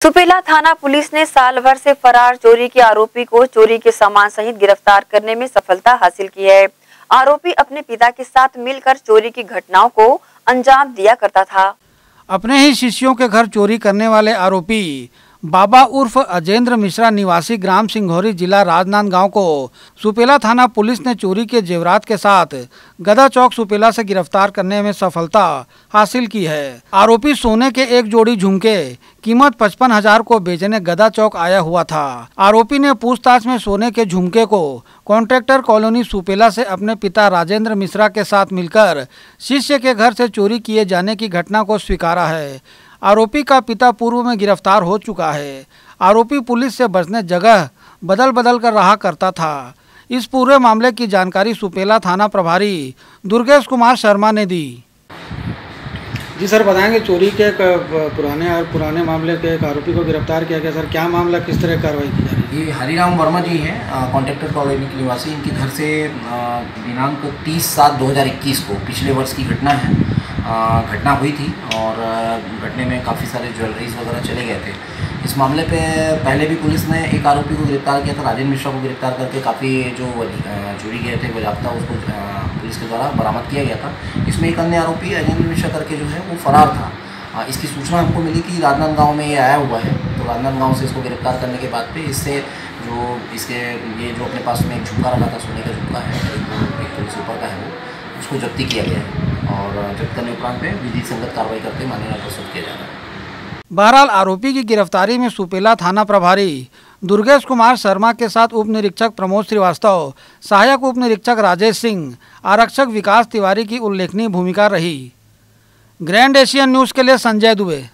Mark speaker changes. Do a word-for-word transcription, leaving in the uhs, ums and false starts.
Speaker 1: सुपेला थाना पुलिस ने साल भर से फरार चोरी के आरोपी को चोरी के सामान सहित गिरफ्तार करने में सफलता हासिल की है। आरोपी अपने पिता के साथ मिलकर चोरी की घटनाओं को अंजाम दिया करता था।
Speaker 2: अपने ही शिष्यों के घर चोरी करने वाले आरोपी बाबा उर्फ अजेंद्र मिश्रा निवासी ग्राम सिंघोरी जिला राजनांदगांव को सुपेला थाना पुलिस ने चोरी के जेवरात के साथ गदा चौक सुपेला से गिरफ्तार करने में सफलता हासिल की है। आरोपी सोने के एक जोड़ी झुमके कीमत पचपन हजार को बेचने गदा चौक आया हुआ था। आरोपी ने पूछताछ में सोने के झुमके को कॉन्ट्रैक्टर कॉलोनी सुपेला से अपने पिता राजेंद्र मिश्रा के साथ मिलकर शिष्य के घर से चोरी किए जाने की घटना को स्वीकारा है। आरोपी का पिता पूर्व में गिरफ्तार हो चुका है। आरोपी पुलिस से बचने जगह बदल बदल कर रहा करता था। इस पूरे मामले की जानकारी सुपेला थाना प्रभारी दुर्गेश कुमार शर्मा ने दी। जी सर, बताएंगे चोरी के पुराने और पुराने मामले के एक आरोपी को गिरफ्तार किया गया। सर, क्या मामला, किस तरह कार्रवाई की जा रही है?
Speaker 3: ये हरिराम वर्मा जी हैं, कॉन्ट्रैक्टर कॉलोनी के निवासी। इनके घर से दिनांक तीस सात दो हज़ार इक्कीस को पिछले वर्ष की घटना है। घटना हुई थी और घटने में काफ़ी सारे ज्वेलरीज वगैरह चले गए थे। इस मामले पे पहले भी पुलिस ने एक आरोपी को गिरफ्तार किया था, राजेंद्र मिश्रा को गिरफ्तार करके काफ़ी जो चोरी गए थे बाज़ाब्ता उसको पुलिस के द्वारा बरामद किया गया था। इसमें एक अन्य आरोपी अजेंद्र मिश्रा करके जो है वो फरार था। इसकी सूचना हमको मिली कि राजनांदगांव में ये आया हुआ है, तो राजनांदगांव से इसको गिरफ्तार करने के बाद पे इससे जो इसके ये जो अपने पास में एक झुमका रखा था, सोने का झुमका है, एक तो ऊपर का है, वो उसको जब्ती किया गया है और जब्त करने उपरांत पे विधि संगत कार्रवाई करके मामला प्रस्तुत किया जा रहा है।
Speaker 2: बहरहाल आरोपी की गिरफ्तारी में सुपेला थाना प्रभारी दुर्गेश कुमार शर्मा के साथ उप निरीक्षक प्रमोद श्रीवास्तव, सहायक उप निरीक्षक राजेश सिंह, आरक्षक विकास तिवारी की उल्लेखनीय भूमिका रही। ग्रैंड एशियन न्यूज़ के लिए संजय दुबे।